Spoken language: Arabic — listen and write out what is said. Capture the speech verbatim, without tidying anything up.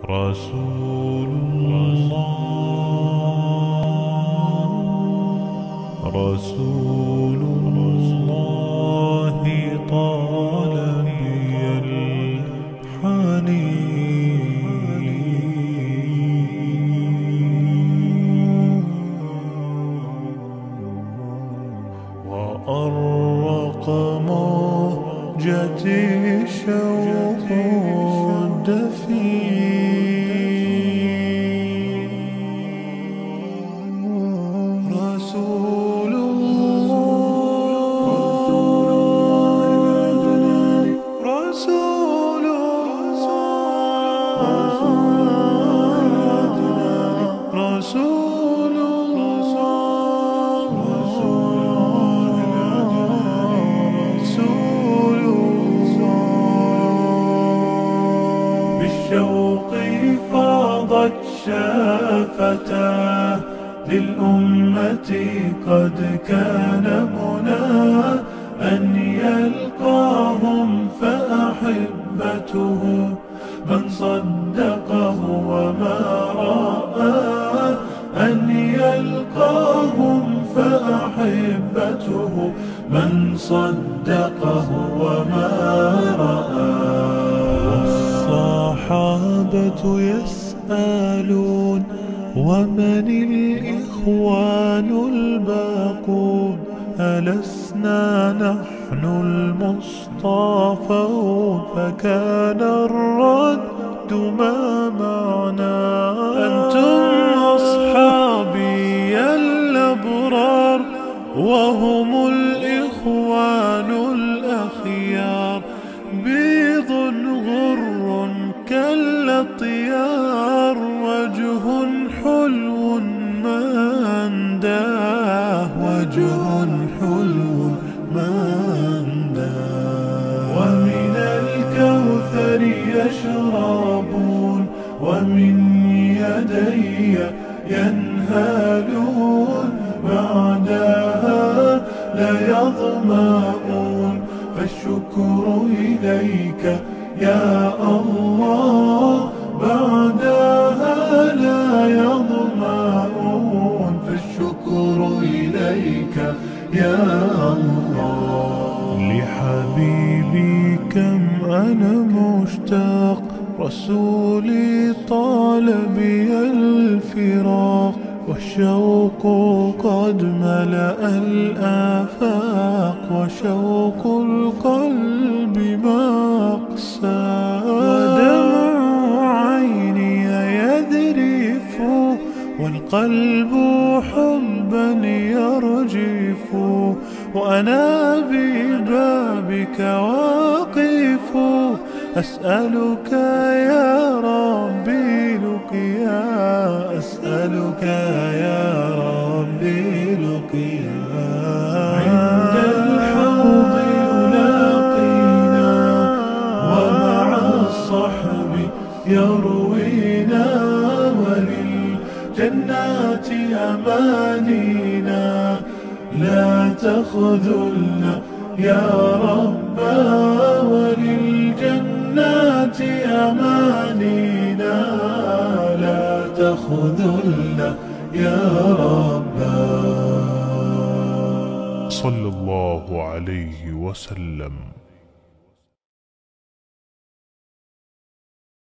رسول الله رسول الله طال بي الحنين وأرق موجتي شوق الدفين رسول الله رسول الله رسول بالشوق فاضت شافتاه للأمة قد كان مناه أن يلقاهم فأحبته من صدقه وما رآه أن يلقاهم فأحبته من صدقه وما رآه الصحابة يسألون ومن الإخوان الباقون ألسنا نحن المصطفون فكان الرد ما معنا أنتم أصحابي الأبرار وهم الإخوان الأخيار بيض غر كالأطيار وجه حلو ما أنداه وجه حلو ما أنداه ومن الكوثر يشربون ومن يدي ينهالون بعدها لا يظمأون فالشكر إليك يا الله بعدها لا يظمأون فالشكر إليك يا الله لحبيبي كم أنا مشتاق رسولي طال بي الفراق والشوق قد ملأ الآفاق وشوق القلب ما أقسى ودمع عيني يذرف والقلب حبا يرجف وأنا ببابك واقف أسألك يا ربي لقيا أسألك يا ربي لقيا عند الحوض يلاقينا ومع الصحب يروينا وللجنات أمانينا لا تخذلنا يا ربا وللجنات أمانينا لا تخذلنا يا ربا صلى الله عليه وسلم.